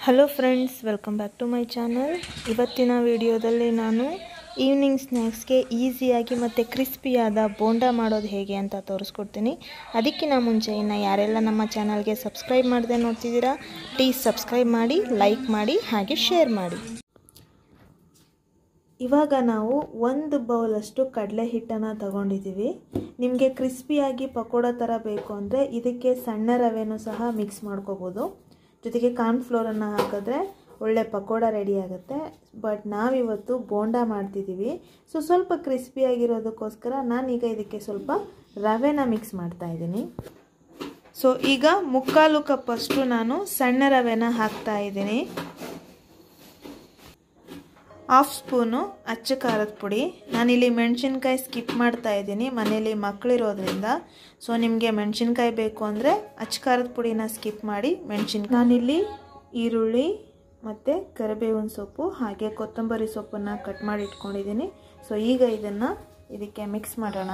Hello friends, welcome back to my channel. ಇವತ್ತಿನ ವಿಡಿಯೋದಲ್ಲಿ ನಾನು ಈವ್ನಿಂಗ್ ಸ್ನ್ಯಾಕ್ಸ್ಗೆ ಈಸಿಯಾಗಿ ಮತ್ತು ಕ್ರಿಸ್ಪಿಯಾದ ಬೋಂಡಾ ಮಾಡೋದು ಹೇಗೆ ಅಂತ ತೋರಿಸ್ಕೊಡ್ತೀನಿ. ಅದಕ್ಕಿಂತ ಮುಂಚೆ ಇನ್ನು ಯಾರೆಲ್ಲ ನಮ್ಮ ಚಾನಲ್ಗೆ ಸಬ್ಸ್ಕ್ರೈಬ್ ಮಾಡದೆ ನೋಡ್ತಿದ್ದೀರಾ, ಪ್ಲೀಸ್ ಸಬ್ಸ್ಕ್ರೈಬ್ ಮಾಡಿ, ಲೈಕ್ ಮಾಡಿ, ಹಾಗೆ ಶೇರ್ ಮಾಡಿ. ಇವಾಗ ನಾವು 1 ಬೌಲಷ್ಟು ಕಡಲೆ ಹಿಟ್ಟನ್ನು ತಗೊಂಡಿದ್ದೀವಿ. ನಿಮಗೆ ಕ್ರಿಸ್ಪಿಯಾಗಿ ಪಕೋಡ ಥರ ಬೇಕು ಅಂದರೆ ಇದಕ್ಕೆ ಸಣ್ಣ ರವೆನೂ ಸಹ ಮಿಕ್ಸ್ ಮಾಡ್ಕೋಬೋದು. ಜೊತೆಗೆ ಕಾರ್ನ್ಫ್ಲೋರನ್ನು ಹಾಕಿದ್ರೆ ಒಳ್ಳೆ ಪಕೋಡ ರೆಡಿ ಆಗುತ್ತೆ. ಬಟ್ ನಾವಿವತ್ತು ಬೋಂಡಾ ಮಾಡ್ತಿದ್ದೀವಿ. ಸ್ವಲ್ಪ ಕ್ರಿಸ್ಪಿಯಾಗಿರೋದಕ್ಕೋಸ್ಕರ ನಾನೀಗ ಇದಕ್ಕೆ ಸ್ವಲ್ಪ ರವೆನ ಮಿಕ್ಸ್ ಮಾಡ್ತಾ ಇದ್ದೀನಿ. ಈಗ 3/4 ಕಪ್ಪಷ್ಟು ನಾನು ಸಣ್ಣ ರವೆನ ಹಾಕ್ತಾ ಇದ್ದೀನಿ. 1/2 ಸ್ಪೂನು ಅಚ್ಚ ಖಾರದ ಪುಡಿ. ನಾನಿಲ್ಲಿ ಮೆಣಸಿನ್ಕಾಯಿ ಸ್ಕಿಪ್ ಮಾಡ್ತಾ ಇದ್ದೀನಿ, ಮನೇಲಿ ಮಕ್ಕಳಿರೋದ್ರಿಂದ. ನಿಮಗೆ ಮೆಣಸಿನ್ಕಾಯಿ ಬೇಕು ಅಂದರೆ ಅಚ್ಚ ಖಾರದ ಪುಡಿನ ಸ್ಕಿಪ್ ಮಾಡಿ ಮೆಣಸಿನ್ಕಾಯಿ. ನಾನಿಲ್ಲಿ ಈರುಳ್ಳಿ ಮತ್ತು ಕರಿಬೇವಿನ ಸೊಪ್ಪು ಹಾಗೆ ಕೊತ್ತಂಬರಿ ಸೊಪ್ಪನ್ನು ಕಟ್ ಮಾಡಿ ಇಟ್ಕೊಂಡಿದ್ದೀನಿ. ಈಗ ಇದನ್ನು ಇದಕ್ಕೆ ಮಿಕ್ಸ್ ಮಾಡೋಣ.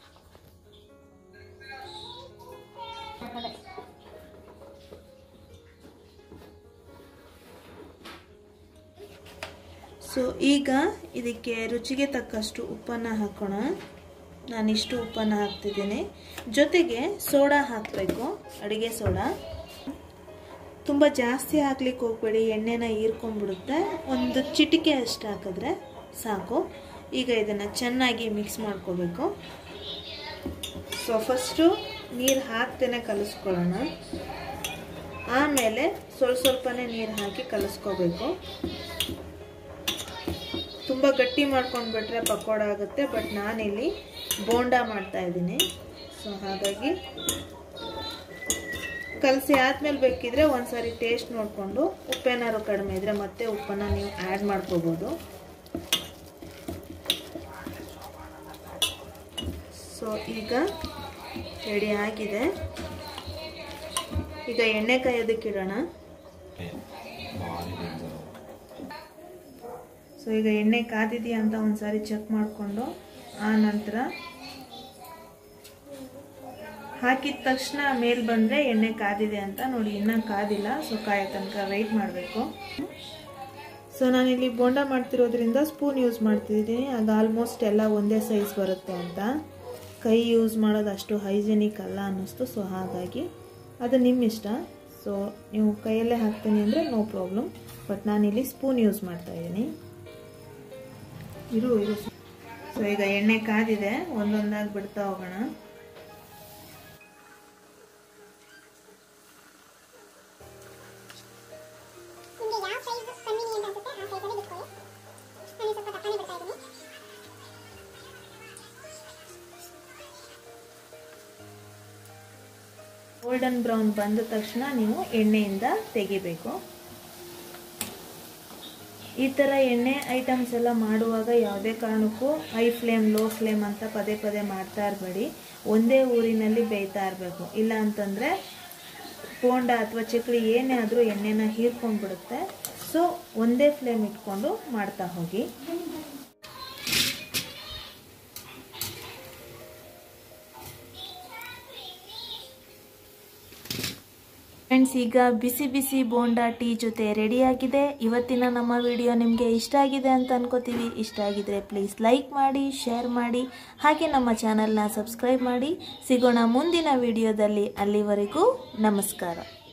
ಈಗ ಇದಕ್ಕೆ ರುಚಿಗೆ ತಕ್ಕಷ್ಟು ಉಪ್ಪನ್ನು ಹಾಕೋಣ. ನಾನಿಷ್ಟು ಉಪ್ಪನ್ನು ಹಾಕ್ತಿದ್ದೀನಿ. ಜೊತೆಗೆ ಸೋಡಾ ಹಾಕಬೇಕು, ಅಡುಗೆ ಸೋಡಾ. ತುಂಬ ಜಾಸ್ತಿ ಹಾಕ್ಲಿಕ್ಕೆ ಹೋಗಬೇಡಿ, ಎಣ್ಣೆನ ಹೀರ್ಕೊಂಡ್ಬಿಡುತ್ತೆ. ಒಂದು ಚಿಟಿಕೆ ಅಷ್ಟು ಹಾಕಿದ್ರೆ ಸಾಕು. ಈಗ ಇದನ್ನು ಚೆನ್ನಾಗಿ ಮಿಕ್ಸ್ ಮಾಡ್ಕೋಬೇಕು. ಫಸ್ಟು ನೀರು ಹಾಕ್ತೇನೆ ಕಲಿಸ್ಕೊಳ್ಳೋಣ. ಆಮೇಲೆ ಸ್ವಲ್ಪನೇ ನೀರು ಹಾಕಿ ಕಲಿಸ್ಕೋಬೇಕು. ತುಂಬ ಗಟ್ಟಿ ಮಾಡ್ಕೊಂಡ್ಬಿಟ್ರೆ ಪಕೋಡ ಆಗುತ್ತೆ. ಬಟ್ ನಾನಿಲ್ಲಿ ಬೋಂಡಾ ಮಾಡ್ತಾ ಇದ್ದೀನಿ. ಹಾಗಾಗಿ ಕಲಸಿ ಆದಮೇಲೆ ಬೇಕಿದ್ರೆ ಒಂದ್ಸರಿ ಟೇಸ್ಟ್ ನೋಡಿಕೊಂಡು ಉಪ್ಪೇನಾದ್ರು ಕಡಿಮೆ ಇದ್ರೆ ಮತ್ತೆ ಉಪ್ಪನ್ನು ನೀವು ಆ್ಯಡ್ ಮಾಡ್ಕೋಬೋದು. ಈಗ ರೆಡಿ ಆಗಿದೆ. ಈಗ ಎಣ್ಣೆ ಕಾಯೋದಕ್ಕಿಡೋಣ. ಈಗ ಎಣ್ಣೆ ಕಾದಿದೆಯಾ ಅಂತ ಒಂದ್ಸಾರಿ ಚೆಕ್ ಮಾಡಿಕೊಂಡು ಆ ನಂತರ ಹಾಕಿದ ತಕ್ಷಣ ಮೇಲೆ ಬಂದರೆ ಎಣ್ಣೆ ಕಾದಿದೆ ಅಂತ ನೋಡಿ. ಇನ್ನೂ ಕಾದಿಲ್ಲ, ಕಾಯೋ ತನಕ ವೆಯ್ಟ್ ಮಾಡಬೇಕು. ನಾನಿಲ್ಲಿ ಬೋಂಡಾ ಮಾಡ್ತಿರೋದ್ರಿಂದ ಸ್ಪೂನ್ ಯೂಸ್ ಮಾಡ್ತಿದ್ದೀನಿ. ಅದು ಆಲ್ಮೋಸ್ಟ್ ಎಲ್ಲ ಒಂದೇ ಸೈಜ್ ಬರುತ್ತೆ ಅಂತ. ಕೈ ಯೂಸ್ ಮಾಡೋದು ಅಷ್ಟು ಹೈಜಿನಿಕ್ ಅಲ್ಲ ಅನ್ನಿಸ್ತು. ಹಾಗಾಗಿ ಅದು ನಿಮ್ಮ ಇಷ್ಟ. ನೀವು ಕೈಯಲ್ಲೇ ಹಾಕ್ತೀನಿ ಅಂದರೆ ನೋ ಪ್ರಾಬ್ಲಮ್. ಬಟ್ ನಾನಿಲ್ಲಿ ಸ್ಪೂನ್ ಯೂಸ್ ಮಾಡ್ತಾ ಇದ್ದೀನಿ. ಇರು. ಈಗ ಎಣ್ಣೆ ಕಾದಿದೆ, ಒಂದೊಂದಾಗಿ ಬಿಡ್ತಾ ಹೋಗೋಣ. ಗೋಲ್ಡನ್ ಬ್ರೌನ್ ಬಂದ ತಕ್ಷಣ ನೀವು ಎಣ್ಣೆಯಿಂದ ತೆಗಿಬೇಕು. ಈ ಥರ ಎಣ್ಣೆ ಐಟಮ್ಸ್ ಎಲ್ಲ ಮಾಡುವಾಗ ಯಾವುದೇ ಕಾರಣಕ್ಕೂ ಹೈ ಫ್ಲೇಮ್ ಲೋ ಫ್ಲೇಮ್ ಅಂತ ಪದೇ ಪದೇ ಮಾಡ್ತಾ ಇರಬೇಡಿ. ಒಂದೇ ಊರಿನಲ್ಲಿ ಬೇಯ್ತಾ ಇರಬೇಕು. ಇಲ್ಲ ಅಂತಂದರೆ ಬೋಂಡ ಅಥವಾ ಚಕ್ಲಿ ಏನೇ ಆದರೂ ಎಣ್ಣೆನ ಹೀರ್ಕೊಂಡ್ಬಿಡುತ್ತೆ. ಒಂದೇ ಫ್ಲೇಮ್ ಇಟ್ಕೊಂಡು ಮಾಡ್ತಾ ಹೋಗಿ. ಫ್ರೆಂಡ್ಸ್, ಈಗ ಬಿಸಿ ಬಿಸಿ ಬೋಂಡಾ ಟೀ ಜೊತೆ ರೆಡಿಯಾಗಿದೆ. ಇವತ್ತಿನ ನಮ್ಮ ವಿಡಿಯೋ ನಿಮಗೆ ಇಷ್ಟ ಆಗಿದೆ ಅಂತ ಅನ್ಕೋತೀವಿ. ಇಷ್ಟ ಆಗಿದ್ರೆ ಪ್ಲೀಸ್ ಲೈಕ್ ಮಾಡಿ, ಶೇರ್ ಮಾಡಿ, ಹಾಗೆ ನಮ್ಮ ಚಾನಲ್ನ ಸಬ್ಸ್ಕ್ರೈಬ್ ಮಾಡಿ. ಸಿಗೋಣ ಮುಂದಿನ ವಿಡಿಯೋದಲ್ಲಿ. ಅಲ್ಲಿವರೆಗೂ ನಮಸ್ಕಾರ.